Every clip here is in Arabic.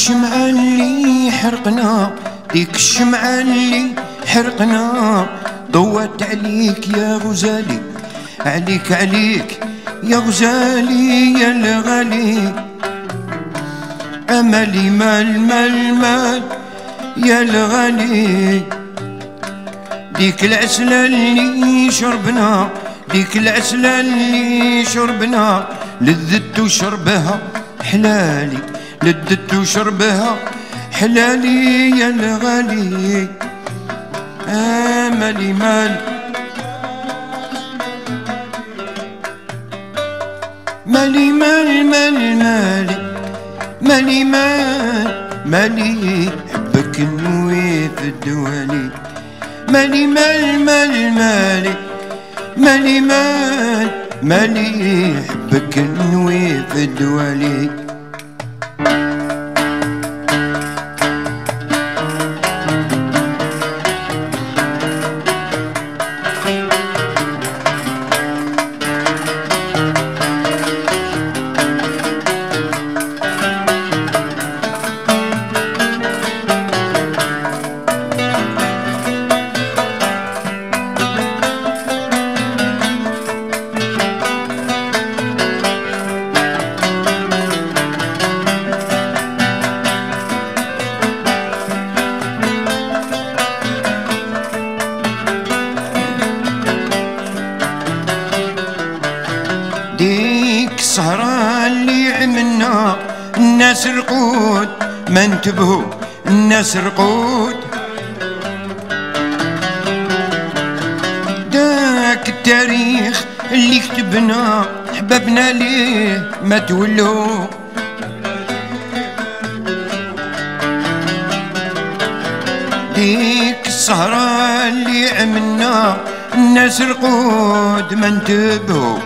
الشمعة اللي حرقنا، ديك الشمعة اللي حرقنا، ضوت عليك يا غزالي، عليك عليك يا غزالي يا الغالي. أملي مال مال مال يا الغالي. ديك العسلة اللي شربنا، ديك العسلة اللي شربنا، لذت وشربها حلالي، لذت وشربها حلالي يا الغالي. آملي مال مالي مال مال مالي مالي مال مالي، حبك نوي في الدوالي. مالي مال مال مالي مالي مال مالي، حبك نوي في الدوالي. ديك السهرة اللي عملنا الناس رقود، ما انتبهوا الناس رقود. داك التاريخ اللي كتبنا حبابنا ليه ما تولوا. ديك السهرة اللي عملنا الناس رقود، ما انتبهوا.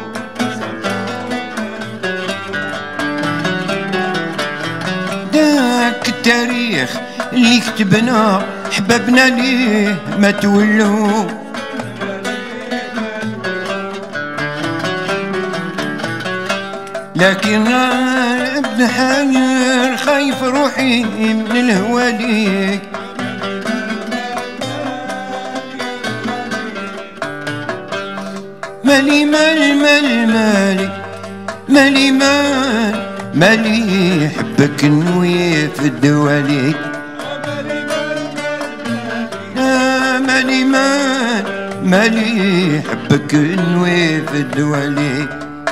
داك التاريخ اللي كتبنا حبابنا ليه ما تولوا. لكن ابن حاير خايف روحي من الهوى ليك. مالي مال مال مالي مالي مال مالي، حبك نوي في الدوالي. مالي مال مالي، حبك نوي في الدوالي.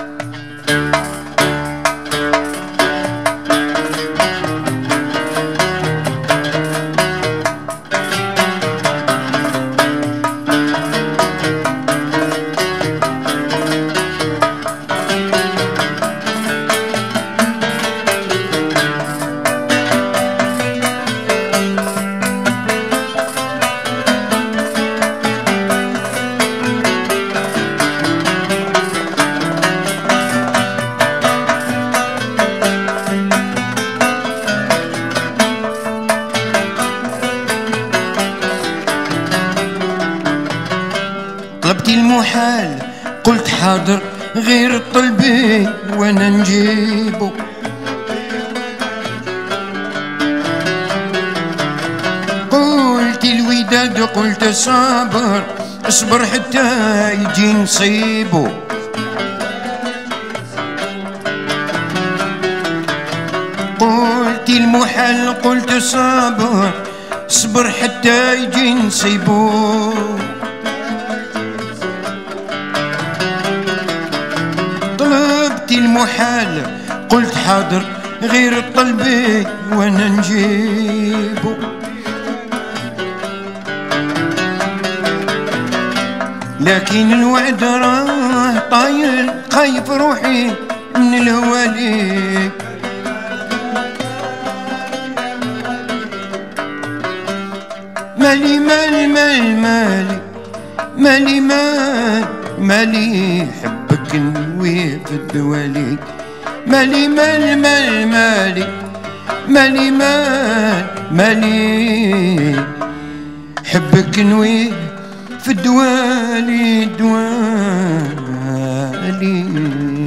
طلبتي المحال قلت حاضر، غير طلبي وانا نجيبه. قلتي الوداد قلت صابر، اصبر حتى يجي نصيبه. قلتي المحال قلت صابر، اصبر حتى يجي نصيبه. المحال قلت حاضر، غير طلبي وانا نجيبه. لكن الوعد راه طاير، خايف روحي من الهوالي. مالي مال مال مالي مالي مال مالي، حبك نوي في الدوالي. مالي مال مال مالي مالي مال مالي، حبك نوي في الدوالي الدوالي.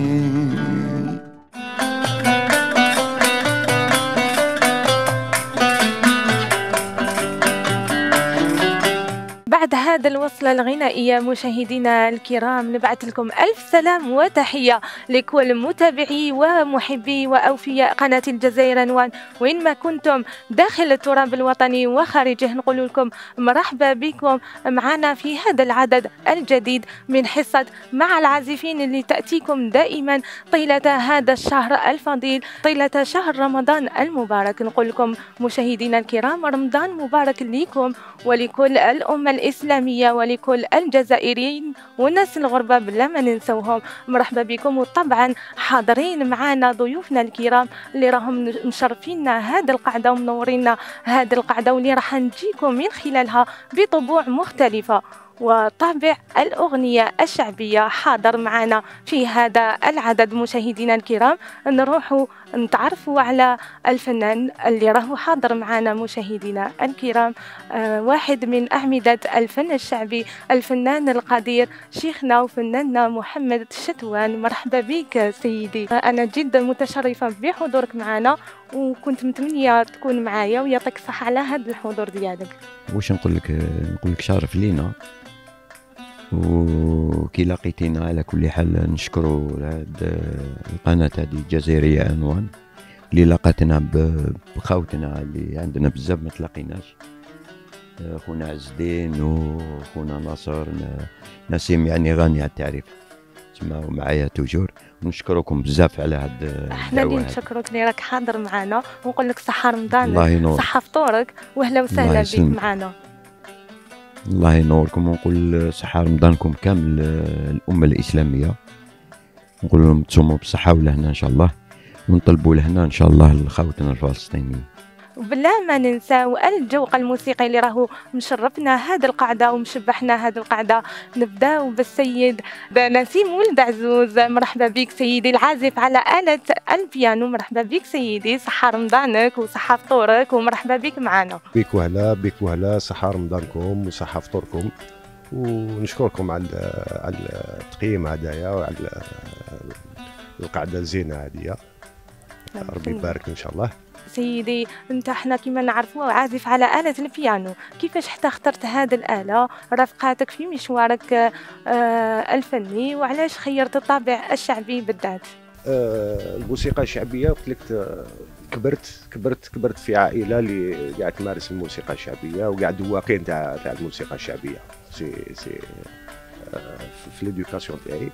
بعد هذا الوصلة الغنائية مشاهدينا الكرام نبعث لكم ألف سلام وتحية لكل متابعي ومحبي وأوفياء قناة الجزائر عنوان وين ما كنتم داخل التراب الوطني وخارجه. نقول لكم مرحبا بكم معنا في هذا العدد الجديد من حصة مع العازفين اللي تأتيكم دائما طيلة هذا الشهر الفضيل، طيلة شهر رمضان المبارك. نقول لكم مشاهدينا الكرام رمضان مبارك لكم ولكل الأمة الإسلامية ولكل الجزائريين والناس الغربة بلا ما ننسوهم. مرحبا بكم، وطبعا حاضرين معنا ضيوفنا الكرام اللي راهم مشرفينا هذه القعدة ومنورينا هذه القعدة، واللي راح نجيكم من خلالها بطبوع مختلفة. وطابع الأغنية الشعبية حاضر معنا في هذا العدد. مشاهدينا الكرام نروحوا نتعرفوا على الفنان اللي راهو حاضر معنا مشاهدينا الكرام، واحد من أعمدة الفن الشعبي، الفنان القدير شيخنا وفناننا محمد الشتوان. مرحبا بك سيدي، أنا جدا متشرفة بحضورك معنا وكنت متمنية تكون معايا ويعطيك الصحة على هذا الحضور ديالك. واش نقول لك شرف لينا، وكي لقيتينا على كل حال نشكروا القناة هذه الجزائرية عنوان اللي لقاتنا بخوتنا اللي عندنا بزاف ما تلاقيناش، خونا عز الدين وخونا ناصر نسيم، يعني غني على التعريف، تسمعوا معايا توجور. ونشكركم بزاف على هاد الدعوة. احنا اللي نشكرك اللي راك حاضر معنا ونقول لك صحة رمضان، الله ينور، صحة فطورك، واهلا وسهلا بك معنا. الله ينوركم، ونقول صحة رمضانكم كامل الأمة الإسلامية، نقول لهم تصوموا بصحة ولهنا إن شاء الله، ونطلبوا لهنا إن شاء الله لخوتنا الفلسطينيين. وبلا ما ننساو الجوق الموسيقي اللي راهو مشرفنا هذه القعده ومشبحنا هذه القعده. نبداو بالسيد نسيم ولد عزوز. مرحبا بك سيدي العازف على آلة البيانو. مرحبا بك سيدي، صحة رمضانك وصحة فطورك، ومرحبا بك معنا. بك وهلا صحة رمضانكم وصحة فطوركم، ونشكركم على التقييم هدايا وعلى القعده الزينه هذه. ربي يبارك ان شاء الله. سيدي انت احنا كما نعرفوا عازف على آلة البيانو، كيفاش حتى اخترت هذه الآلة رافقاتك في مشوارك الفني، وعلاش خيرت الطابع الشعبي بالذات؟ الموسيقى الشعبية قلت لك كبرت في عائلة اللي قاعد تمارس الموسيقى الشعبية وقاعد واقين تاع الموسيقى الشعبية سي في ليدوكاسيون تاعي.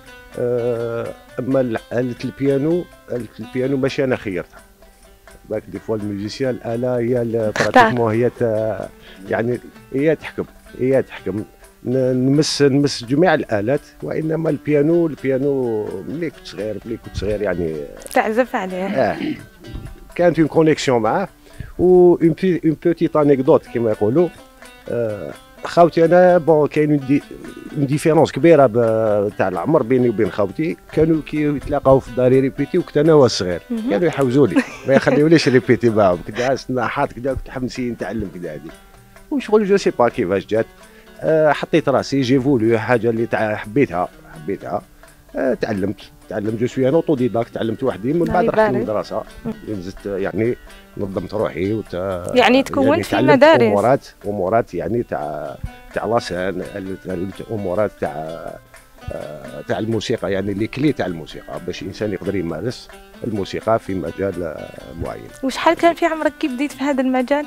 اما آلة البيانو ماشي انا خيرتها، باك دي فوا الميوزيسيان الآلة هي براتيكمون هي يعني هي تحكم نمس جميع الآلات، وإنما البيانو ملي كنت صغير يعني تعزف عليه. كانت اون كونيكسيون معاه و اون بوتيت انيكدوت كما يقولوا. خاوتي انا بون كاين اون ديفيرونس كبيره تاع العمر بيني وبين خاوتي، كانوا كي يتلاقاو في الدار يريبيتي وكنت انا هو الصغير، كانوا يحوزوني ما يخليوليش ريبيتي معاهم، كدا سناحات كدا كنت حمسي نتعلم كدا هذه وشغل جو سي با كيفاش جات. حطيت راسي جيفولو حاجه اللي حبيتها تعلمت جو سوي ان اوتوديداكت، تعلمت وحدي، من بعد رحت للمدرسه نزلت يعني نظمت روحي يعني تكونت في مدارس امورات يعني تاع لاسان، امورات تاع الموسيقى، يعني اللي كلي تاع الموسيقى باش الانسان يقدر يمارس الموسيقى في مجال معين. وشحال كان في عمرك كي بديت في هذا المجال؟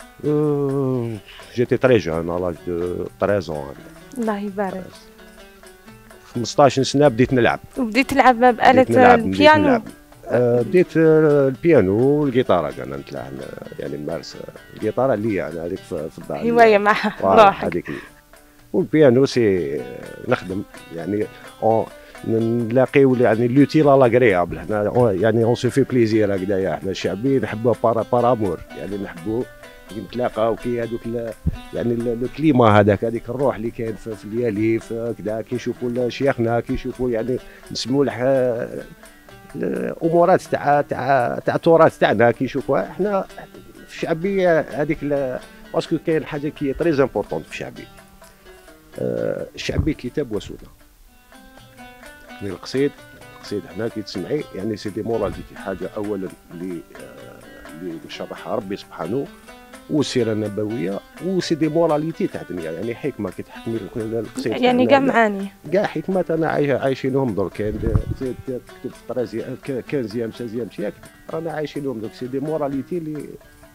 جيتي تري جون على لاج دو 13 ans. الله يبارك. 15 سنه بديت نلعب. وبديت تلعب بآلة البيانو؟ بديت البيانو والجيتارة كان نتلاعب، يعني نمارس الجيتارة ليا انا هذيك في الدار هواية مع روحك هذيك، والبيانو سي نخدم يعني نلاقيو يعني لوتيل لاغريابل، حنا يعني اون سو في بليزير هكذايا، حنا الشعبي نحبوه بارامور، يعني نحبوه نتلاقاو كي هذوك يعني لو كليما هذيك الروح اللي كاين في الليالي في كذا، كي نشوفوا شيخنا كي نشوفوا يعني نسموا الامورات تاع التراث تاعنا كي نشوفوها احنا في الشعبيه هذيك، باسكو كاين حاجه كي تري امبورطون في الشعبي. الشعبي كتاب وسنه، القصيد حنا كي تسمعي يعني سي دي موراليتي، حاجه اولا اللي نشرحها ربي سبحانه، والسيره النبويه وسي دي موراليتي تاع الدنيا، يعني حكمه كتحكمي القصيد يعني كاع معاني، كاع حكمات انا عايشينهم درك. كاين تكتب في 15 16 سياكل رانا عايشينهم درك. سي دي موراليتي اللي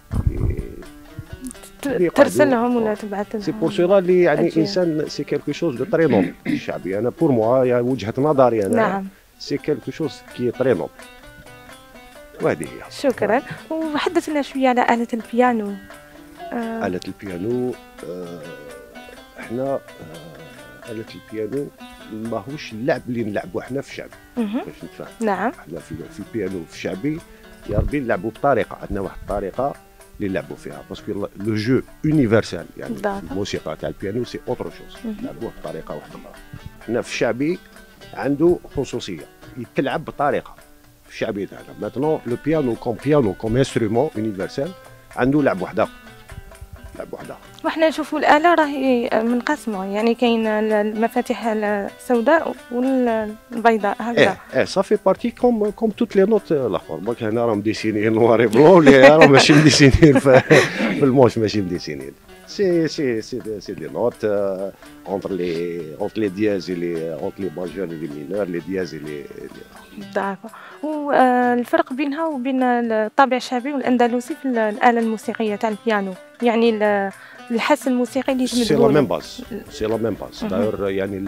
ترسلهم ولا تبعث لهم. سي بور سولا اللي يعني انسان سي كيلكو شوز دو تري نوبل الشعبي. انا بور موا يعني وجهه نظري انا نعم سي كيلكو شوز كي تري نوبل. وهذه هي. شكرا. وحدثنا شويه على آلة البيانو. آلة البيانو احنا آلة البيانو ماهوش اللعب اللي نلعبوا احنا في الشعب باش نتفاهم. نعم. احنا في البيانو في الشعبي يا ربي نلعبوا بطريقه، عندنا واحد الطريقه اللي نلعبوا فيها باسكو لو جو يونيفرسال يعني الموسيقى تاع البيانو سي اوتر شوز نلعبوها بطريقه واحده اخرى. احنا في الشعبي عنده خصوصيه يتلعب بطريقه في الشعبي تاعنا. ماتنون لو بيانو كوم انسترومون يونيفرسال عنده لعب واحده وحنا نشوفوا الآلة راهي منقسمة، يعني كاين المفاتيح السوداء والبيضاء هكذا. صافي بارتي كوم توت لي نوت الاخر. دونك هنا راهم ديسينين نوار بلون ولا راهم ماشي مديسينين في الموش ماشي مديسينين. سي دي نوت اونتر لي دياز لي اونتر لي ماجور لي مينور لي دياز لي داكو. والفرق بينها وبين الطابع الشعبي والاندلسي في الآلة الموسيقية تاع البيانو، يعني الحس الموسيقي اللي سي لا ميم باز سي لا ميم باز داير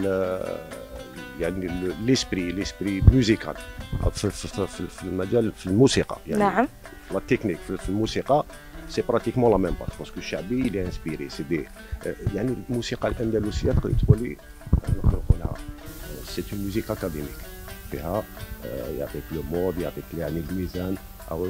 يعني ليسبري ميوزيكال في المجال في الموسيقى يعني. نعم. لا تكنيك في الموسيقى سي براتيكمون لا ميم باز باسكو الشعبي اللي انسبيري سي دي يعني الموسيقى الاندلسيه تقدر تقولي نقولها سي اون موزيك اكاديميك فيها يعطيك لو مود يعطيك يعني الميزان او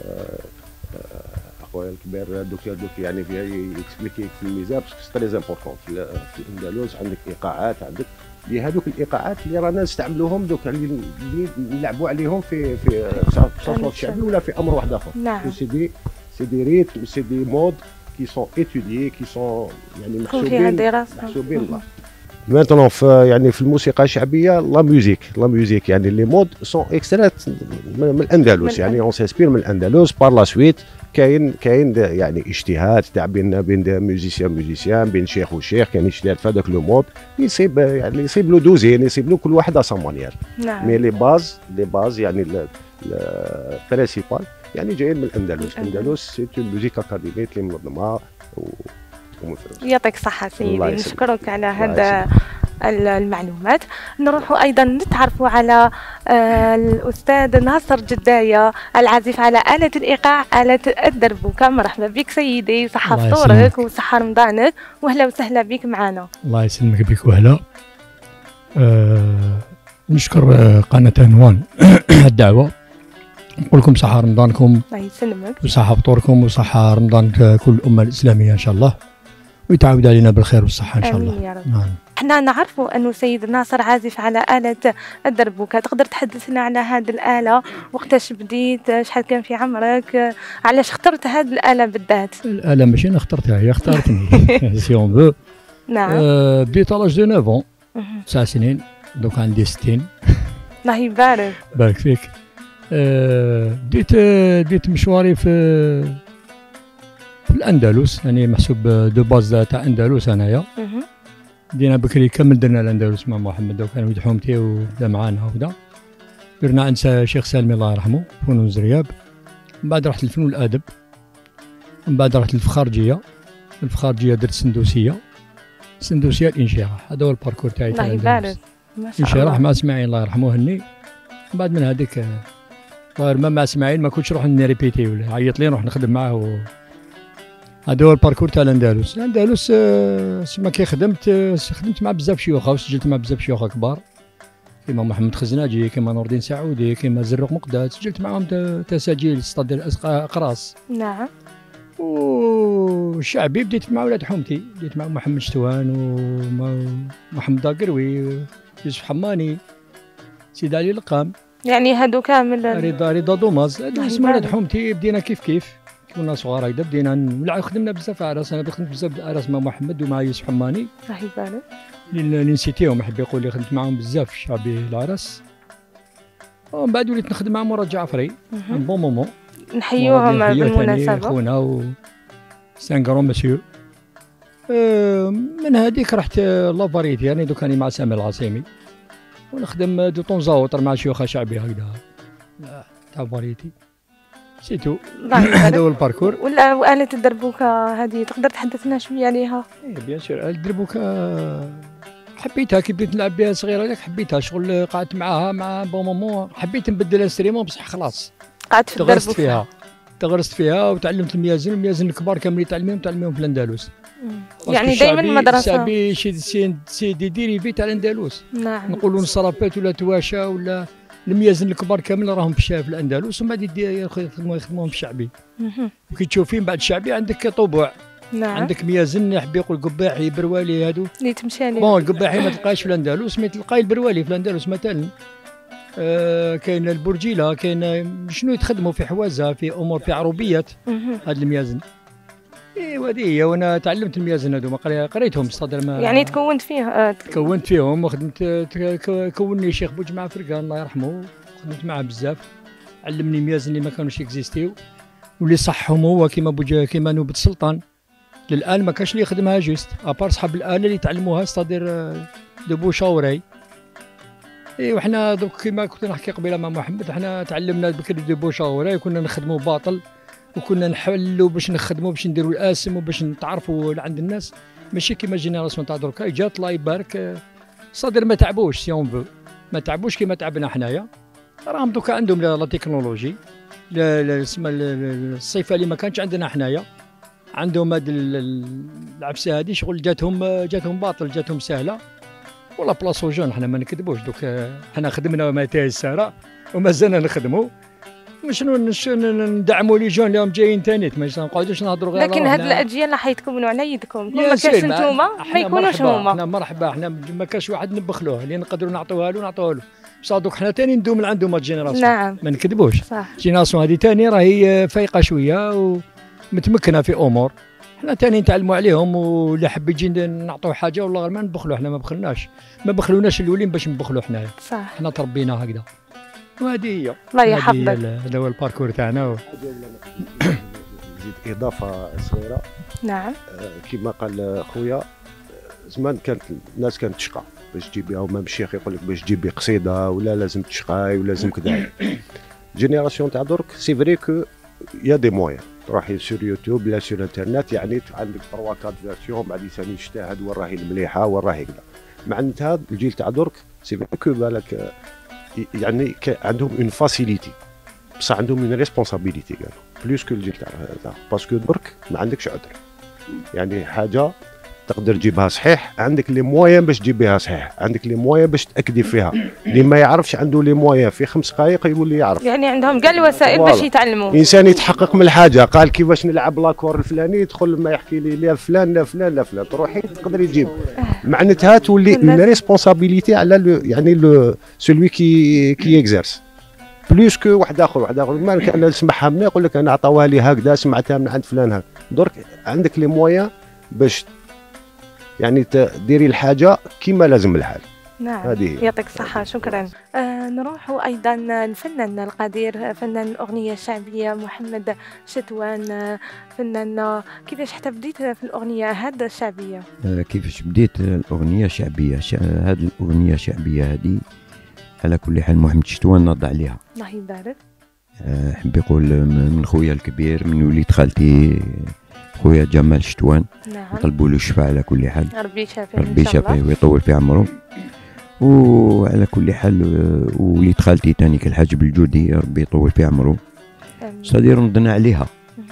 اخويا الكبير دوك يعني فيها يكسبليكيك في الميزان باسكو سي تري امبورطون في الاندلس. عندك ايقاعات عندك اللي هذوك الايقاعات اللي رانا نستعملوهم دوك اللي نلعبوا عليهم في الصوت الشعبي ولا في امر واحد اخر. نعم. سي دي ريتم سي دي مود كي سون اتوديي كي سون يعني محسوبين الله. ماتنون يعني في الموسيقى الشعبيه لا ميوزيك يعني لي مود سون اكسترات من الاندلس يعني اون سانسبير من الاندلس. بار لا سويت كاين يعني اجتهاد تاع بين ميوزيسيان بين شيخ وشيخ كاين اجتهاد في هذاك لو مود يصيب يعني يصيب له دوزين يصيب له كل واحد ا مانيير. نعم. مي لي باز يعني البرينسيبال يعني جايين من الاندلس. الاندلس سي اون ميوزيك اكاديميك اللي منظمه يعطيك الصحة سيدي. نشكرك على هذا المعلومات. نروح أيضا نتعرفوا على الأستاذ ناصر جداية العازف على آلة الإيقاع آلة الدربوكة. مرحبا بك سيدي، صحة فطورك وصحة رمضانك وأهلا وسهلا بك معنا. الله يسلمك بك وأهلا. نشكر قناة عنوان الدعوة، نقول لكم صحة رمضانكم الله يسلمك وصحة فطوركم وصحة رمضان كل الأمة الإسلامية إن شاء الله، ويتعاود علينا بالخير والصحة إن شاء الله. آمين يا رب. نعم. احنا نعرفوا أنه سيد ناصر عازف على آلة الدربوكة. تقدر تحدثنا على هذه الآلة؟ وقتاش بديت؟ شحال كان في عمرك؟ علاش اخترت هذه الآلة بالذات؟ الآلة ماشي أنا اخترتها، هي اختارتني سي اون فو. نعم. بديت على لاج دو 9 9 سنين، دوك عندي 60. الله يبارك. بارك فيك. بديت مشواري في الأندلس، يعني محسوب دو باز تاع أندلس أنايا. بدينا بكري كامل درنا الأندلس مع محمد، دوك كان ولد حومتي وبدا معانا وبدا درنا عند شيخ سالمي الله يرحمه فنون زرياب. من بعد رحت للفنون والأدب، من بعد رحت للفخارجية درت سندوسية الانشراح. هذا هو الباركور تاعي. الله يبارك. ما شاء الله. انشراح مع اسماعيل الله يرحمه هني. من بعد من هذيك ظاهر مع اسماعيل ما كنتش نروح نريبيتي ولا عيط لي نروح نخدم معاه هذا هو الباركور تاع الاندلس. سما كي خدمت مع بزاف شيوخ وسجلت مع بزاف شيوخ كبار كيما محمد خزناجي كيما نور الدين سعودي كيما زروق مقداد، سجلت معاهم تساجيل استاد اقراص. نعم. والشعبي بديت مع ولاد حومتي، بديت مع محمد شتوان ومحمد داقروي يوسف حماني سيد علي القام، يعني هادو كامل رضا دوماز. هادو اسماء ولاد حومتي. بدينا كيف كنا صغار هكذا بدينا نلعب. خدمنا بزاف اعراس، انا خدمت بزاف الاعراس مع محمد ومع يوسف حماني. الله يبارك. اللي نسيتيهم يحب يقول لي خدمت معاهم بزاف الشعبي الاعراس. ومن بعد وليت نخدم مع مراد جعفري بون مومون. نحيوهم بالمناسبة خونا سان كرون مسيو. من هذيك رحت لافاريتي يعني دوك راني مع سامي العاصمي ونخدم دو طون زاوطر مع شيوخ شعبي هكذا تاع فاريتي سيتو. هذا هو الباركور. وآلة الدربوكة هذه تقدر تحدثنا شويه عليها؟ ايه بيان سور آلة الدربوكة حبيتها كي بديت نلعب بها صغيره هذاك حبيتها شغل قعدت معاها مع بون مومون حبيت نبدل انستريمون بصح خلاص قعدت في الدربوكة تغرست فيها وتعلمت الميازن الكبار كاملين تعلمهم في الاندلس. يعني دائما المدرسه الشعبي سيدي ديريفي تاع الاندلس. نعم نقولوا نصرابات ولا تواشا ولا الميازن الكبار كامل راهم في الاندلس ومن بعد يخدموهم في الشعبي. كي تشوفين بعد الشعبي عندك طبوع. نعم. عندك ميازن يحب يقول قباحي بروالي هادو اللي تمشي عليه. بون القباحي ما تلقاش في الاندلس ما تلقاي البروالي في الاندلس مثلا. كاين البرجيله كاين شنو يتخدموا في حوازه في امور في عروبيات هاد الميازن. ايوا هذه هي وانا تعلمت الميازن هذوما قريتهم صدر ما يعني تكونت فيه تكونت فيهم وخدمت كونني الشيخ بوجمعه فرقان الله يرحمه خدمت معاه بزاف علمني ميازن اللي ما كانوش يكزيستيو واللي صحهم هو كيما نوبة السلطان للان ما كاش اللي يخدمها جوست ابار صحاب الاله اللي تعلموها صدر دو بوشاوري. اي وحنا دوك كيما كنت نحكي قبيله مع محمد حنا تعلمنا بكري دو بوشاوري كنا نخدموا باطل وكنا نحلوا باش نخدموا باش نديروا الاسم وباش نتعرفوا عند الناس ماشي كيما جينيراسيون تاع دركا جات الله يبارك صدر ما تعبوش سي اون فو ما تعبوش كيما تعبنا حنايا راهم دوكا عندهم لا تكنولوجي الصيفه اللي ما كانش عندنا حنايا عندهم هاد العفسه هادي شغل جاتهم باطل جاتهم سهله ولا بلاصو جون حنا ما نكذبوش دوك حنا خدمنا متاع الساره ومازلنا نخدموا مش ندعموا لي جون اللي جايين ثاني ما نقعدوش نهضروا غير. لكن هاد الاجيال اللي حيتكونوا على يدكم ما كاش نتوما ما يكونوش هما. حنا مرحبا حنا ما كاش واحد نبخلوه اللي نقدروا نعطوها له بصح دوك حنا ثاني ندوم عندهم هاد الجينيراسيون. نعم ما نكذبوش صح. الجينيراسيون هذه ثاني راهي فايقه شويه ومتمكنه في امور حنا ثاني نتعلموا عليهم واللي حب يجي نعطوه حاجه والله غير ما نبخلوا حنا ما بخلوناش الاولين باش نبخلوا حنايا صح. حنا تربينا هكذا وهذه هي الله يحفظك. هذا هو الباركور تاعنا. نزيد اضافه صغيره. نعم. كما قال خويا زمان كانت الناس كانت تشقى باش تجيب بها ومام الشيخ يقول لك باش تجيب قصيده ولا لازم تشقاي ولازم كذا. جينيراسيون تاع درك سي فري كو يا دي مويان تروحي سور يوتيوب لا سور انترنت يعني عندك 3 4 فيرسيون بعد ثاني يجتهد وين راهي المليحه وين راهي كذا. معناتها الجيل تاع درك سي فري كو بالك يعني عندهم اون فاسيليتي بصح عندهم اون ريسبونسابيلتي قالوا بلوس كو الجيل تاع هذا باسكو درك ما عندكش عذر يعني حاجه تقدر تجيبها صحيح عندك لي مويان باش تجيب بها صحيح عندك لي مويان باش تاكدي فيها اللي ما يعرفش عنده لي مويان في 5 دقائق يولي يعرف يعني عندهم كاع الوسائل باش يتعلموا. انسان يتحقق من الحاجه قال كيفاش نلعب لاكور الفلاني يدخل ما يحكي لي لا فلان لا فلان لا فلان تروحي تقدر يجيب معناتها تولي اون ريسبونسابيلتي على يعني سولوي كي اكزيرس بلوس كو واحد اخر ما كان نسمعها مني يقول لك انا عطاوها لي هكذا سمعتها من عند فلان هكذا درك عندك لي مويان باش يعني ديري الحاجه كيما لازم الحال. نعم يعطيك الصحة شكرا. نروح أيضا الفنان القدير فنان الأغنية الشعبية محمد شتوان. فنان كيفاش حتى بديت في الأغنية هذه الشعبية؟ كيفاش بديت الأغنية الشعبية هذه الأغنية الشعبية هذه على كل حال محمد شتوان نض عليها الله يبارك. حب يقول من خويا الكبير من وليد خالتي خويا جمال شتوان. نعم. نطلبوا له الشفاء على كل حال. ربي يشافيه ربي يشافيه ويطول في عمره. وعلى كل حال وليد خالتي تاني كالحاج بالجودي ربي يطول في عمره. صدير نضنا عليها.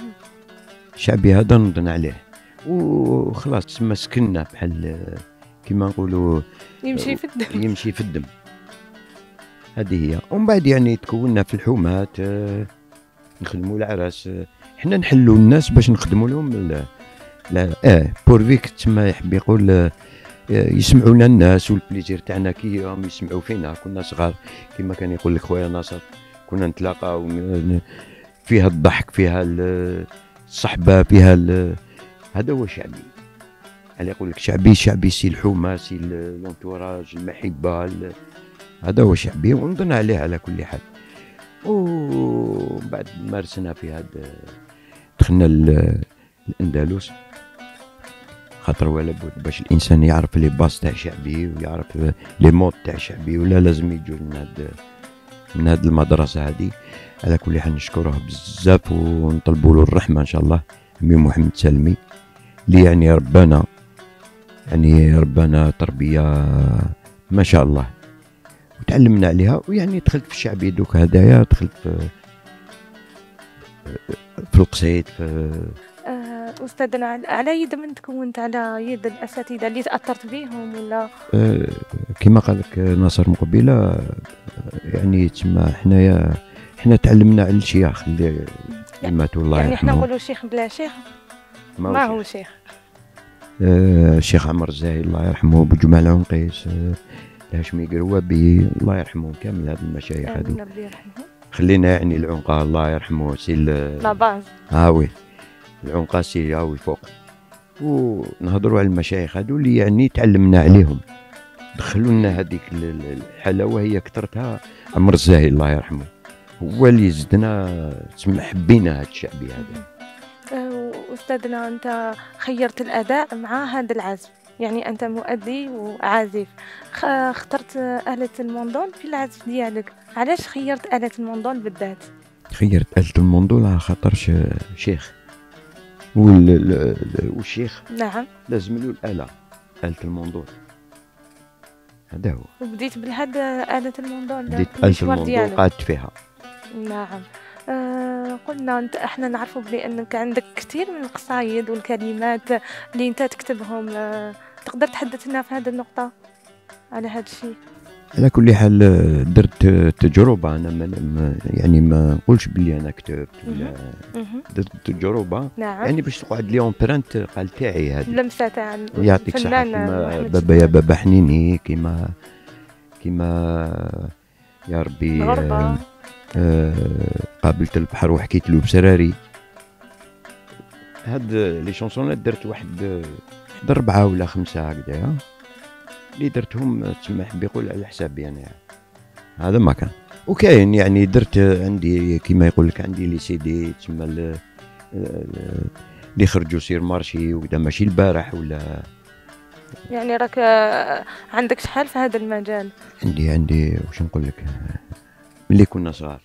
شعبي هذا نضنا عليه. وخلاص تسمى سكننا بحال كيما نقولوا يمشي في الدم. هذه هي. ومن بعد يعني تكوننا في الحومات نخدموا العراس حنا نحلوا الناس باش نخدموا لهم بورفيك تسمى يحب يقول يسمعونا الناس والبليزير تاعنا كي راهم يسمعوا فينا كنا صغار كما كان يقول لك خويا ناصر كنا نتلاقاو فيها الضحك فيها الصحبه فيها هذا هو شعبي. على يقول لك شعبي سي الحومه سي لونتوراج المحبه هذا هو شعبي ونظن عليه على كل حال. وبعد مارسنا في هذا دخلنا الأندلس، خاطر ولا بد باش الإنسان يعرف لي باس تاع شعبي ويعرف لي مود تاع شعبي، ولا لازم يجوا من هاد المدرسة هادي. على كل حال نشكروه بزاف ونطلبوا له الرحمة إن شاء الله، أمي محمد سلمي اللي يعني ربنا تربية ما شاء الله وتعلمنا عليها. ويعني دخلت في الشعبي دوك هدايا، دخلت في القصيد أستاذنا، على يد من تكونت؟ على يد الأساتذة اللي تأثرت بهم ولا؟ كما قال لك ناصر مقبلة، يعني تسمى حنا تعلمنا على الشيخ اللي ماتوا الله يرحمه. يعني حنا نقولوا شيخ بلا شيخ ما هو شيخ. الشيخ عمر الزاهي الله يرحمه، بوجمع العنقيس، الهاشمي قروابي الله يرحمهم كامل. هاد المشايخ هادو خلينا يعني العنقة الله يرحمه سي لا باز هاوي العنقة سي هاوي فوق. ونهضروا على المشايخ هادو اللي يعني تعلمنا عليهم، دخلوا لنا هذيك الحلاوة هي كثرتها عمر الزاهي الله يرحمه، هو اللي زدنا تسمى حبينا هاد الشعبي هذا. أستاذنا، أنت خيرت الأداء مع هذا العزف، يعني أنت مؤدي وعازف، اخترت آلة الموندول في العزف ديالك. علاش خيرت آلة الموندول بالذات؟ خيرت آلة الموندول على خاطر شيخ والشيخ نعم لازم له الآلة، آلة الموندول هذا هو. وبديت بهاد آلة الموندول؟ بديت آلة الموندول قعدت فيها. نعم. قلنا احنا نعرفوا بلي انك عندك كثير من القصايد والكلمات اللي انت تكتبهم، تقدر تحدثنا في هذه النقطة على هذا الشيء؟ على كل حال درت تجربة، أنا يعني ما نقولش بلي أنا كتبت ولا درت تجربة. نعم. يعني باش تقعد لي اونبرانت قال تاعي هذه اللمسة تاع يعطيك الصحة، كيما بابا يا بابا حنيني، كيما يا ربي قابلت البحر وحكيت له بسراري. هاد لي شونسونات درت واحد 4 ولا 5 هكذايا اللي درتهم تسمح بيقول على حسابي انا يعني. هذا ما كان. وكاين يعني درت عندي كيما يقول لك عندي لي سي دي تسمى اللي خرجوا سير مارشي وكذا، ماشي البارح ولا. يعني راك عندك شحال في هذا المجال؟ عندي واش نقول لك، ملي كنا صغار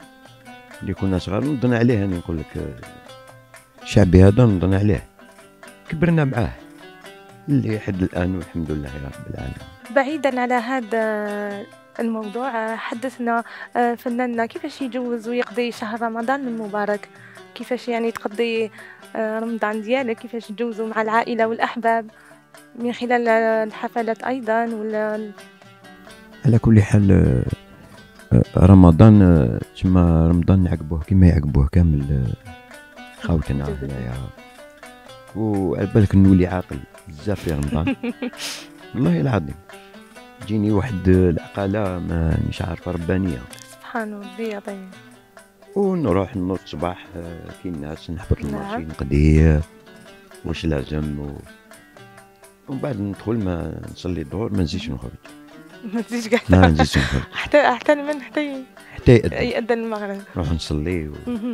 نضن عليه. انا نقول لك الشعبي هذا نضن عليه، كبرنا معاه اللي حد الان والحمد لله يا رب العالمين. بعيدا على هذا الموضوع، حدثنا فناننا كيفاش يجوز ويقضي شهر رمضان المبارك، كيفاش يعني تقضي رمضان ديالك، كيفاش تجوزوا مع العائلة والأحباب من خلال الحفلات أيضا ولا؟ على كل حال رمضان تما رمضان نعقبوه كما يعقبوه كامل خاوتنا هنايا، وعلى بالك نولي عاقل بزاف في رمضان. والله العظيم تجيني واحد العقالة ما مش عارفة ربانية، سبحان ربي يعطيه. ونروح نوض صباح كي الناس، نحبط المارشي نقضي واش لازم ومن بعد ندخل ما نصلي الظهر، ما نزيدش نخرج. ما تزيدش كاع؟ ما نزيدش نخرج حتى المن حتى يأذن المغرب نروح نصلي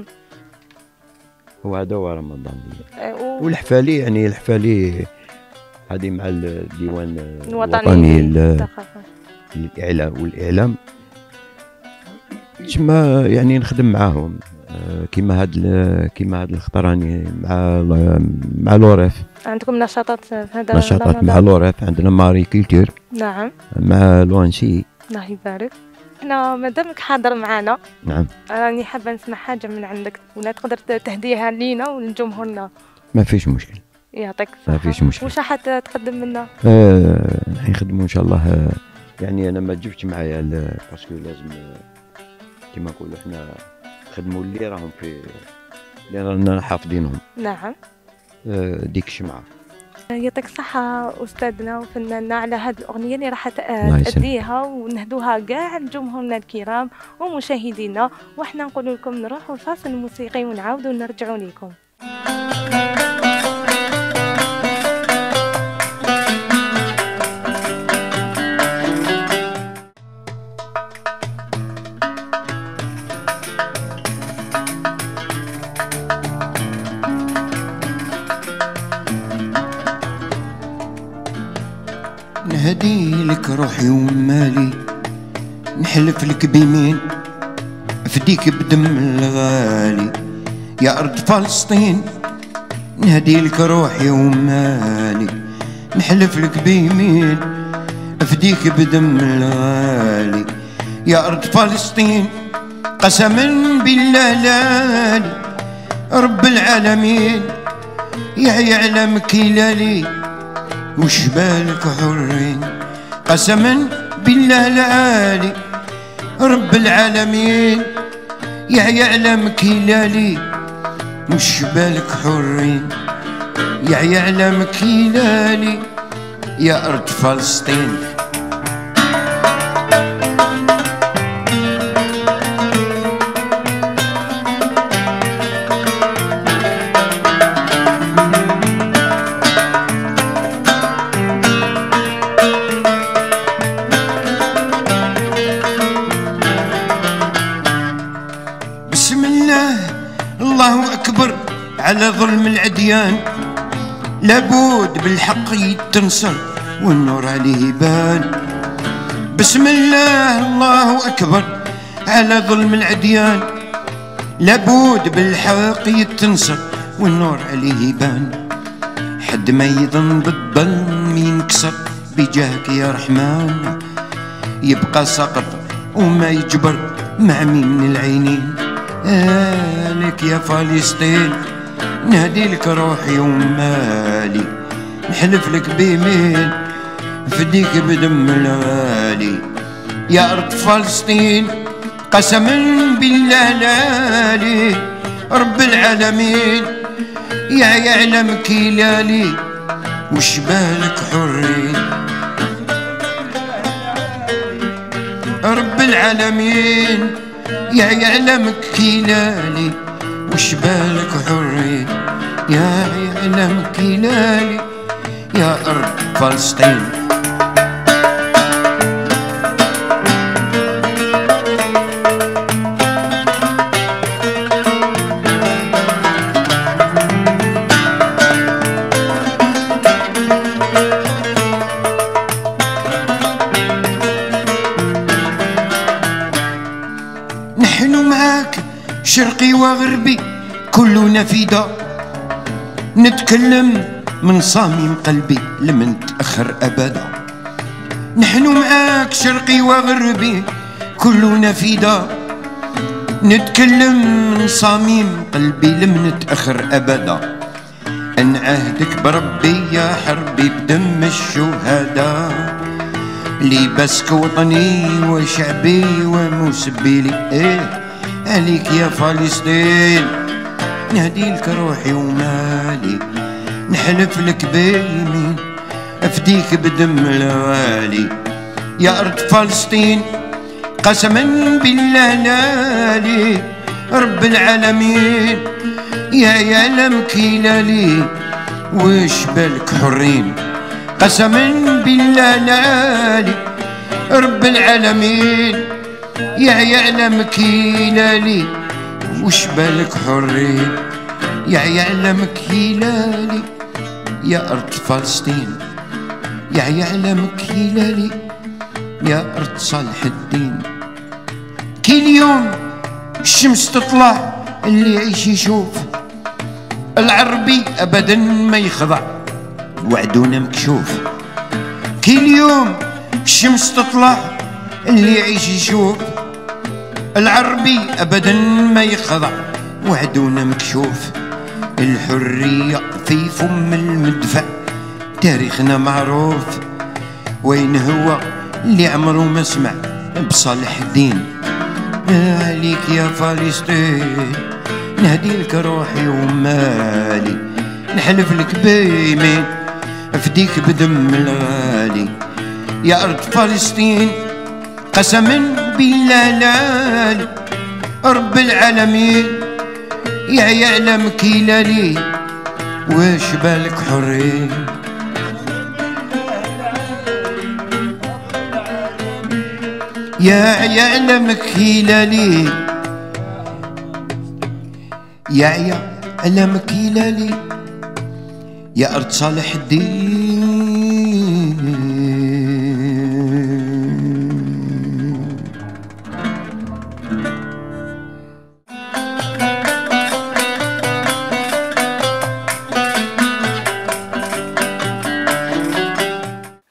وهذا هو رمضان. والحفالي يعني الحفالي هذه مع الديوان الوطني والإعلام تما يعني نخدم معاهم كيما هاد الخطراني مع لوريف. عندكم نشاطات في هذا؟ نشاطات مع لوريف، عندنا ماري كولتور. نعم. مع لوانسي. الله يبارك. احنا مادامك حاضر معنا، نعم، راني حابه نسمع حاجه من عندك، ولا تقدر تهديها لينا ولجمهورنا؟ ما فيش مشكل. يعطيك الصحه. ما فيش مشكل. واش راح تقدم لنا؟ نخدموا ان شاء الله. يعني انا ما جبتش معايا باسكو لازم كيما نقولوا احنا نخدموا اللي راهم اللي رانا حافظينهم. نعم. ديك الشمعة. يعطيك الصحة أستاذنا وفناننا على هذه الأغنية اللي راح تأديها ونهدوها كاع لجمهورنا الكرام ومشاهدينا، وإحنا نقول لكم نروحوا لفاصل موسيقي ونعاودوا نرجعوا لكم. نهدي لك روحي ومالي، نحلف لك بيمين افديك بدم الغالي. يا أرض فلسطين نهدي لك روحي ومالي، نحلف لك بيمين افديك بدم الغالي. يا أرض فلسطين قسما بالله لالي رب العالمين، يعلم كلالي وش بالك حرين. قسما بالله لالي رب العالمين، يعلم كلالي وش بالك حرين. يعلم كلالي يا أرض فلسطين. بسم الله الله أكبر على ظلم العديان، لابد بالحق يتنصر والنور عليه يبان. بسم الله الله أكبر على ظلم العديان، لابد بالحق يتنصر والنور عليه يبان. حد ما يظن بالظلم ينكسر بجاهك يا رحمن، يبقى سقط وما يجبر معمي من العينين. لك يا فلسطين نهدي لك روحي ومالي، نحلف لك بيمين فديك بدم الغالي. يا أرض فلسطين قسما بالله لالي رب العالمين، يعلم كلالي وش بالك حرين. رب العالمين يعلم كلالي وش بالك حرين. يعلم كلالي يا أرض فلسطين. نحن معاك شرقي وغربي كلنا فدا، نتكلم من صميم قلبي لم نتأخر أبدا. نحن معاك شرقي وغربي كلنا فدا، نتكلم من صميم قلبي لم نتأخر أبدا. أنعهدك بربي يا حربي بدم الشهداء، لباسك وطني وشعبي ومسبيلي. عليك يا فلسطين نهدي لك روحي ومالي، نحلف لك بيمين افديك بدم الغالي. يا أرض فلسطين قسما بالله لالي رب العالمين، يعلم كلالي وش بالك حرين. قسما بالله لالي رب العالمين، يعلم كلالي وش بالك حرين. يعلم كلالي يا أرض فلسطين، يعلم كلالي يا أرض صالح الدين. كل يوم الشمس تطلع اللي يعيش يشوف، العربي أبدا ما يخضع وعدونا مكشوف. كل يوم الشمس تطلع اللي يعيش يشوف، العربي أبدا ما يخضع وعدونا مكشوف. الحرية في فم المدفع تاريخنا معروف، وين هو اللي عمره ما سمع بصالح الدين. عليك يا فلسطين نهدي لك روحي ومالي، نحلف لك بيمين افديك بدم الغالي. يا أرض فلسطين قسما بالله لالي رب العالمين، يعلم كلالي وش بالك حرين. يعلم كلالي يعلم كلالي يا أرض صالح الدين.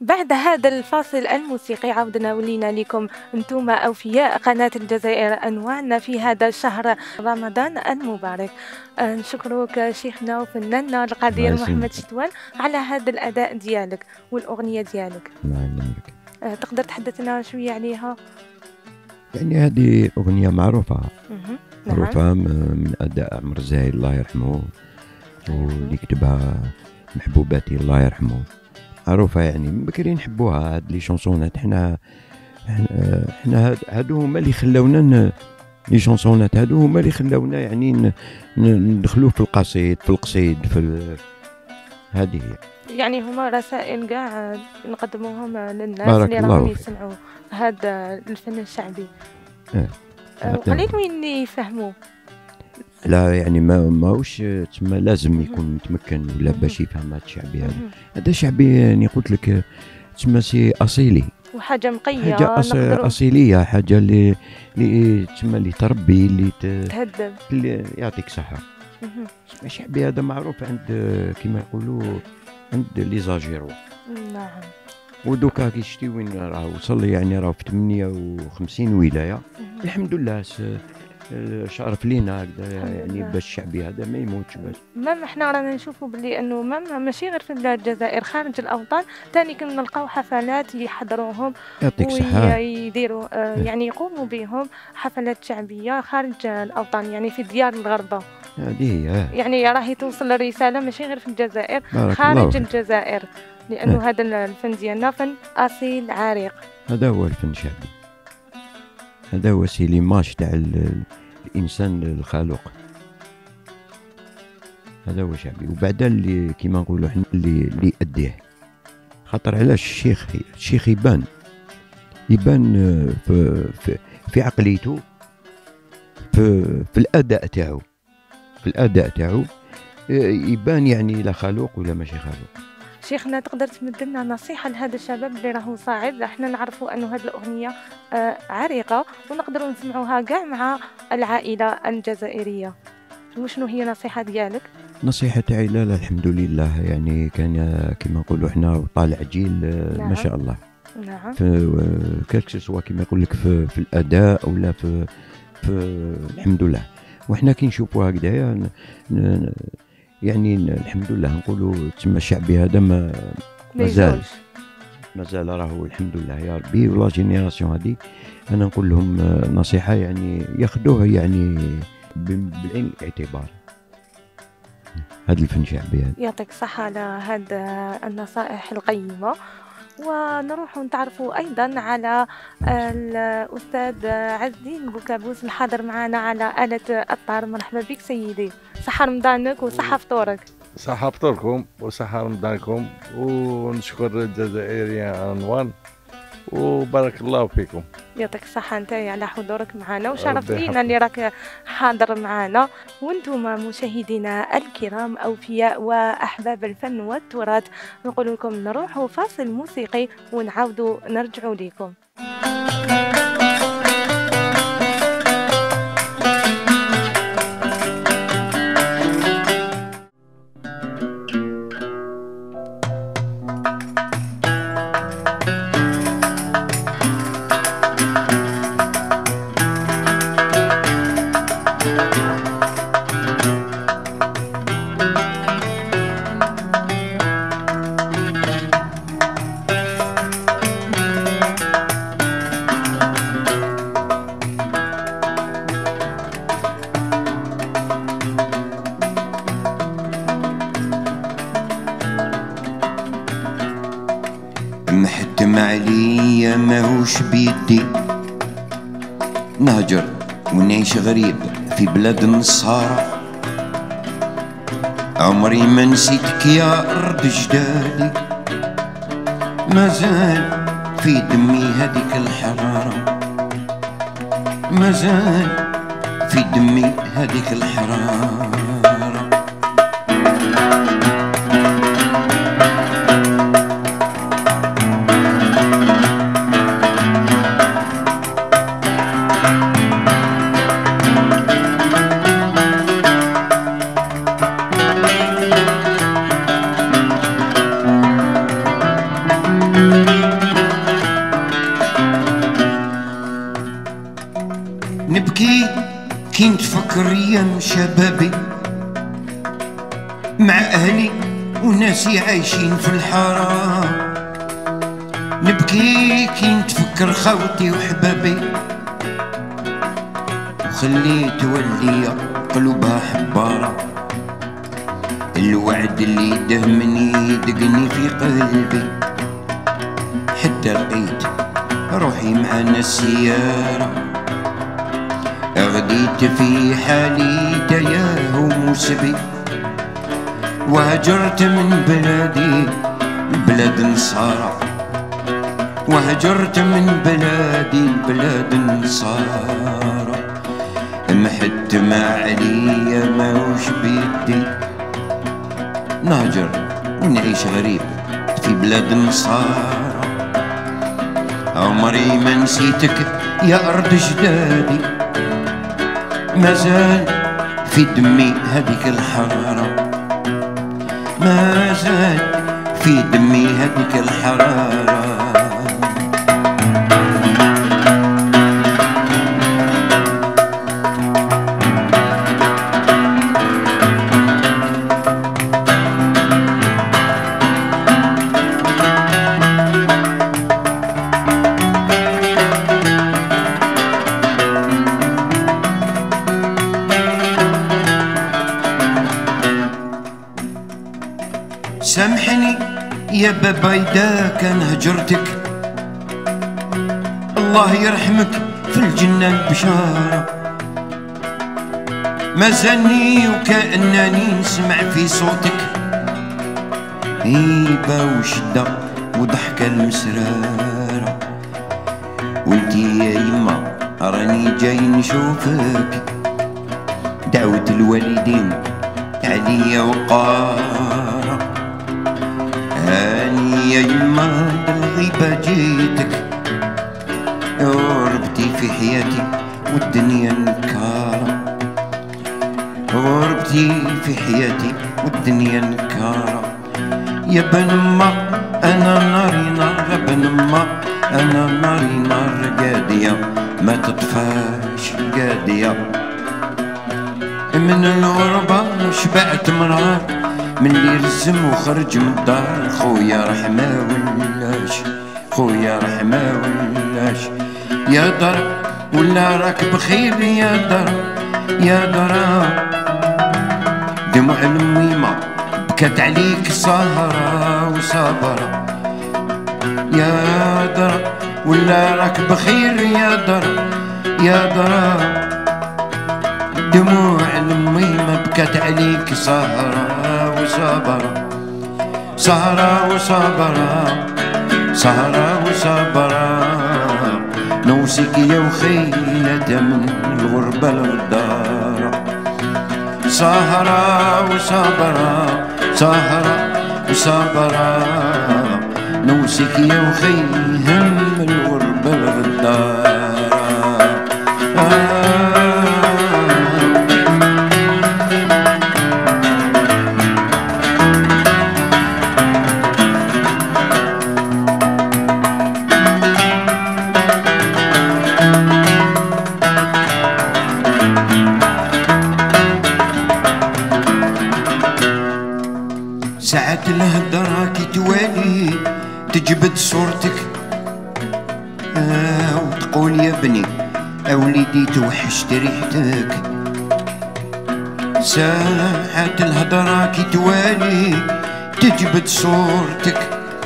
بعد هذا الفاصل الموسيقي عودنا ولينا لكم انتم أوفياء قناة الجزائر أنوان في هذا الشهر رمضان المبارك. نشكرك شيخنا وفناننا القدير محمد شتوان على هذا الأداء ديالك والأغنية ديالك. تقدر تحدثنا شوية عليها؟ يعني هذه أغنية معروفة معروفة من أداء عمر الزاهي الله يرحمه، واللي كتبها محبوباتي الله يرحمه، معروفة يعني من بكري نحبوها هاد لي شونسونات. حنا هادو هما اللي خلاونا لي شونسونات، هادو هما اللي خلاونا يعني ندخلوا في القصيد في هذه هي. يعني هما رسائل كاع نقدموهم للناس اللي راهم يسمعوا هذا الفن الشعبي. قليل وين يفهموا. لا يعني ماهوش تما لازم يكون متمكن ولا باش يفهم هذا الشعبي. هذا شعبي يعني قلت لك تما سي اصيلي وحاجه نقيه، حاجه اصيليه، حاجه اللي تما اللي تربي اللي تهذب اللي يعطيك صحه. الشعبي هذا معروف عند كما يقولوا عند لي زاجيرو. نعم. ودوكا كي شتي وين راه وصل، يعني راه في 58 ولايه الحمد لله. شرف لينا هكذا يعني باش الشعبي هذا ما يموتش. باش مام احنا رانا نشوفوا بلي انه مام ماشي غير في الجزائر، خارج الاوطان ثاني كنلقاو حفلات يحضروهم ويديروا يعني يقوموا بهم حفلات شعبيه خارج الاوطان، يعني في ديار الغربه. هذه هي يعني راهي توصل الرساله ماشي غير في الجزائر، خارج الجزائر، لانه هذا الفن ديالنا فن اصيل عريق. هذا هو الفن الشعبي، هذا هو سي ليماج تاع الانسان الخالق، هذا هو شعبي. وبعد اللي كيما نقولوا حنا اللي يأديه، خاطر علاش الشيخ يبان في عقليته، في الاداء تاعو، يبان يعني لا خالق ولا ماشي خالق. شيخنا تقدر تمد لنا نصيحة لهذا الشباب اللي راهو صاعد؟ احنا نعرفوا انه هذه الأغنية عريقة ونقدروا نسمعوها كاع مع العائلة الجزائرية، وشنو هي النصيحة ديالك؟ نصيحة تاعي لا الحمد لله، يعني كان كما نقولوا احنا طالع جيل ما شاء الله. نعم. في سوا كما يقول لك في الأداء ولا في الحمد لله. وإحنا كي نشوفوا هكذايا يعني الحمد لله نقولوا تما الشعبي هذا مازال راهو الحمد لله يا ربي. ولا جينيراسيون هذه انا نقول لهم نصيحه يعني ياخذوها يعني بالعين الاعتبار، هذا الفن الشعبي هذا. يعطيك الصحه على هذه النصائح القيمه. ونروح نتعرفوا ايضا على الاستاذ عز الدين بوكابوس الحاضر معنا على آلة الطار. مرحبا بك سيدي، صحة رمضانك وصحة فطورك. صحة فطوركم وصحة رمضانكم، ونشكر الجزائرية أنوان وبارك الله فيكم. يعطيك الصحة انتي على حضورك معنا، وشرف لينا اللي راك حاضر معنا. وانتم مشاهدينا الكرام أوفياء وأحباب الفن والتراث، نقول لكم نروحوا فاصل موسيقي ونعاودوا نرجعوا لكم. محتم عليا ماهوش بيدي نهجر ونعيش غريب في بلاد النصارى. عمري ما نسيتك يا أرض جدادي، مازال في دمي هذيك الحرارة، مازال في دمي هذيك الحرارة. نبكي كي نتفكر ايام شبابي مع اهلي وناسي عايشين في الحارة. نبكي كي نتفكر خوتي وحبابي وخليت والديا قلوبها حبارة. الوعد اللي دهمني دقني في قلبي حتى لقيت روحي معنا السيارة. غديت في حالي تياه ومسبي وهجرت من بلادي بلاد نصارى. وهجرت من بلادي بلاد نصارى. محت ما عليا ما وش بيدي نهجر ونعيش غريب في بلاد نصارى. عمري ما نسيتك يا أرض جدادي ما زال في دمي هذيك الحرارة. ما زال في دمي هذيك الحرارة. سامحني يا بابا إذا كان هجرتك. الله يرحمك في الجنة البشارة. ما زالني وكأنني نسمع في صوتك هيبة وشدة وضحكة المسرارة. وانتي يا يما راني جاي نشوفك. دعوة الوالدين عليا وقارة. هاني يا يما بالغيبة جيتك غربتي في حياتي والدنيا نكارة. غربتي في حياتي والدنيا نكارة. يا بن ما أنا ناري نار. بن ما أنا ناري نار قادية ما تطفاش قادية. من الغربة شبعت مرار من اللي رزم وخرج من الدار. خويا رحمة ولاش خويا رحمة ولاش. يا در ولا راك بخير يا در يا در. دموع الميمة بكت عليك سهرة وصبرة. يا در ولا راك بخير يا در يا در. دموع الميمة بكت عليك سهرة وصبرة. سهرة وصبرة سهرة وصبرة. نوصيك يا وخيلة من الغربة للدار. سهرة وصبرة سهرة وصبرة. نوصيك يا وخيلة من الغربة للدار. ساعات الهدرة كي توالي تجبد صورتك وتقول يا ابني وليدي توحشت ريحتك. ساعات الهدرة كي توالي تجبد صورتك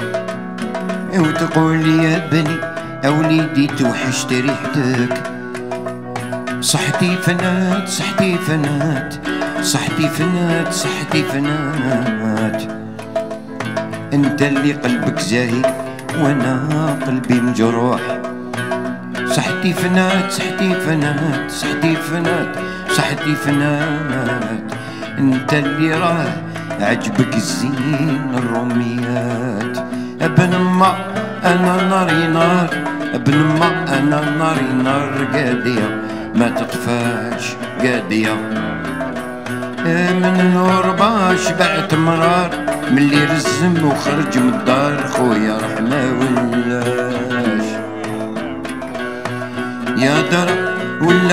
وتقول يا ابني وليدي توحشت ريحتك. صحتي فنات صحتي فنات صحتي فنات صحتي فنات. انت اللي قلبك زاهي وانا قلبي مجروح. صحتي فنات صحتي فنات صحتي فنات صحتي فنات. انت اللي راه عجبك الزين الروميات. ابن ما انا ناري نار. ابن ما انا ناري نار قادية ما تطفاش قادية. من الغربة شبعت مرار من اللي رزم وخرج من الدار. خويا رحمة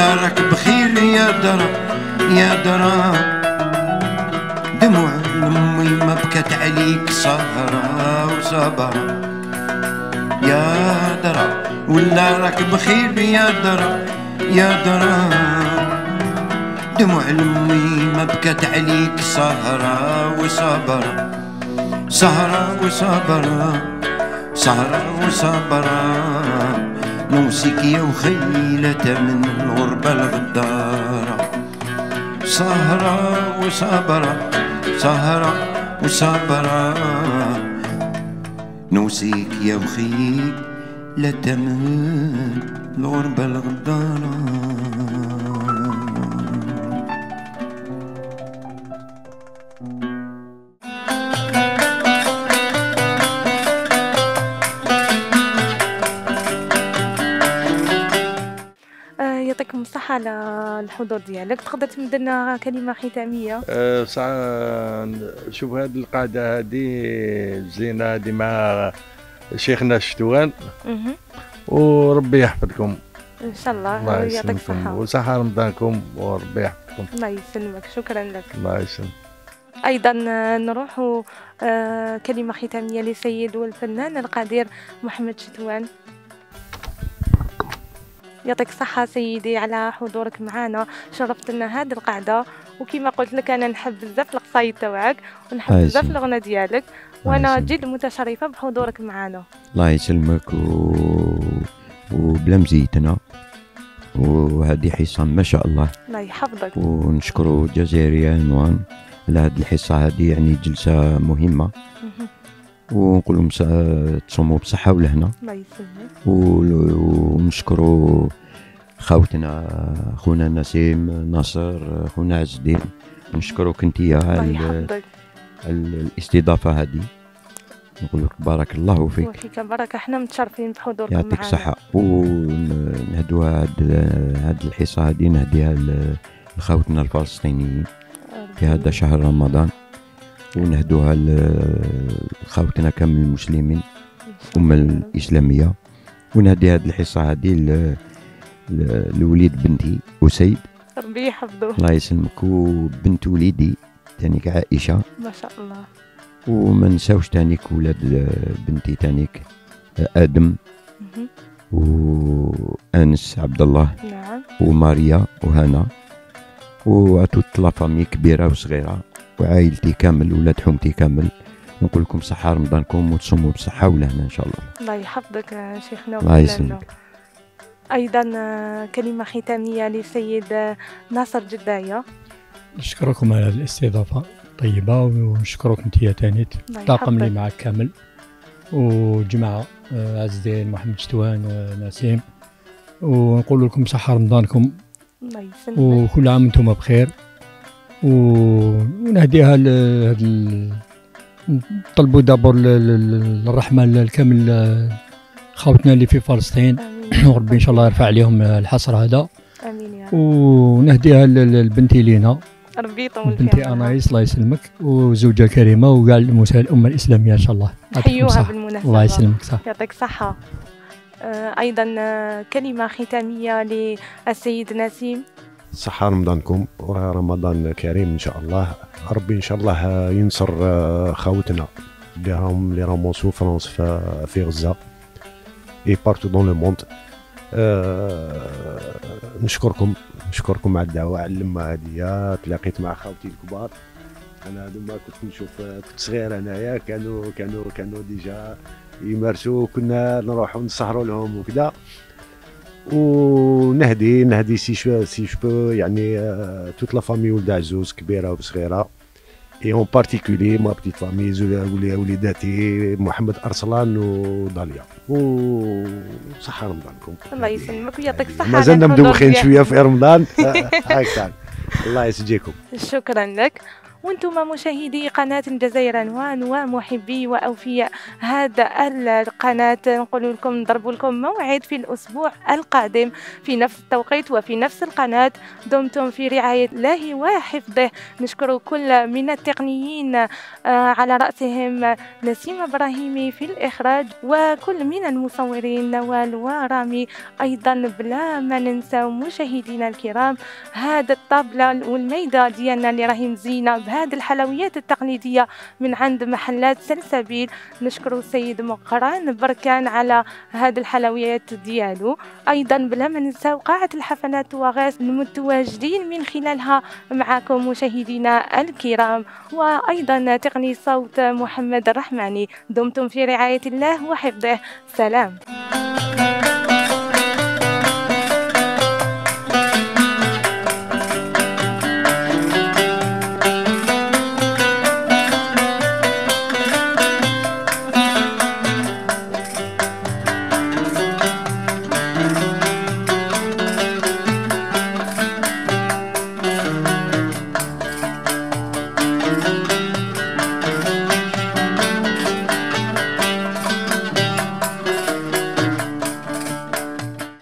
ولا راك بخير يا درا يا درا. دموع امي ما بكت عليك سهرة وصبرة يا درا ولا راك بخير يا درا يا درا. دموع امي ما بكت عليك سهرة وصبرة سهرة وصبرة سهرة وصبرة. نوصيك يا وخيلة من الغربة الغدارة سهرة وصبرة سهرة وصبرة. نوصيك يا وخيلة من الغربة الغدارة. يعطيكم الصحة على الحضور ديالك. تقدر تمد لنا كلمة ختامية؟ شوف هذه القعدة هذه زينة هذه مع شيخنا الشتوان وربي يحفظكم ان شاء الله ويعطيك الصحة وصحة رمضانكم وربي يحفظكم. الله يسلمك. شكرا لك. الله يسلمك. ايضا نروح كلمة ختامية لسيد والفنان القدير محمد شتوان. يعطيك الصحة سيدي على حضورك معنا، شرفت لنا هذه القعدة، وكما قلت لك أنا نحب بزاف القصايد تاعك ونحب بزاف الغنى ديالك، وأنا جد متشرفة بحضورك معنا. الله يسلمك وبلا مزيتنا، وهذه حصة ما شاء الله. الله يحفظك. ونشكروا جزائرية عنوان على هذه الحصة هذه، يعني جلسة مهمة، ونقول لهم تصوموا بصحة ولهنا. الله يسلمك. ونشكروا خوتنا خونا نسيم ناصر خونا عز الدين، نشكروك انتيا على الاستضافة هذه، نقول لك بارك الله فيك. وفيك بركة، احنا متشرفين بحضوركم معنا. يعطيك الصحة. ونهدوها هذه الحصة هذه نهديها لخوتنا الفلسطينيين في هذا شهر رمضان، ونهدوها لخوتنا كامل المسلمين الأمة الإسلامية، ونهدي هذه الحصة هذه لوليد بنتي أسيد ربي يحفظه. الله يسلمك، وبنت وليدي تانيك عائشة ما شاء الله. وما نساوش تانيك ولاد بنتي تانيك آدم وأنس عبد الله. نعم. وماريا وهنا، وعطوت لافامي كبيرة وصغيرة وعائلتي كامل ولاد حومتي كامل. نقول لكم صحة رمضانكم وتصوموا بصحة ولهنا إن شاء الله. الله يحفظك شيخنا. الله يسلمك. أيضا كلمة ختامية لسيد ناصر جداية. نشكركم على الاستضافة طيبة، ونشكرك انتيا تانيت الطاقم اللي معك كامل، وجماعة عز الدين محمد شتوان نسيم، ونقول لكم صحة رمضانكم. الله يسلمك. وكل عام وانتم بخير، ونهديها طلبوا دابور الرحمة الكامل خوتنا اللي في فلسطين، وربي إن شاء الله يرفع عليهم الحصر هذا. آمين يا رب. ونهديها لبنتي لينا، ربي يطول بنتي أنايس الله يسلمك، وزوجة كريمة، وكاع الأمة الإسلامية إن شاء الله. حيوها بالمناسبة. الله يسلمك. صح. يعطيك صحة. أيضا كلمة ختامية للسيد نسيم. صحة رمضانكم ورمضان كريم إن شاء الله. ربي إن شاء الله ينصر خوتنا اللي راهم سوفرونس في غزة اي بارتو دون لو موند. نشكركم على الدعوة، على اللمة هذه. تلاقيت مع خوتي الكبار، أنا هذوما كنت نشوف، كنت صغير أنايا، كانوا ديجا يمارسوا، كنا نروحوا نسهروا لهم وكذا. ونهدي سي شبو يعني توت لا فامي ولد عزوز كبيره وصغيره، اي اون بارتيكولي ما بتيت فامي وليداتي محمد ارسلان وداليا. وصحه رمضانكم. الله يسلمك ويعطيك الصحه. مازلنا مدوخين شويه في رمضان. هاك الله يسجيكم. شكرا لك. وانتم مشاهدي قناة الجزائر عنوان ومحبي وأوفياء هذا القناة، نقول لكم نضرب لكم موعد في الأسبوع القادم في نفس التوقيت وفي نفس القناة. دمتم في رعاية الله وحفظه. نشكر كل من التقنيين على رأسهم نسيم إبراهيمي في الإخراج، وكل من المصورين نوال ورامي. أيضا بلا ما ننسى مشاهدينا الكرام هذا الطابلة والميدة ديالنا اللي راهي مزينة بهذه الحلويات التقليدية من عند محلات سلسبيل. نشكر السيد مقران بركان على هذه الحلويات ديالو. أيضا بلا ما ننسى قاعة الحفلات وغاس المتواجدين من خلالها معكم مشاهدينا الكرام، وأيضا تقني صوت محمد الرحماني. دمتم في رعاية الله وحفظه. سلام.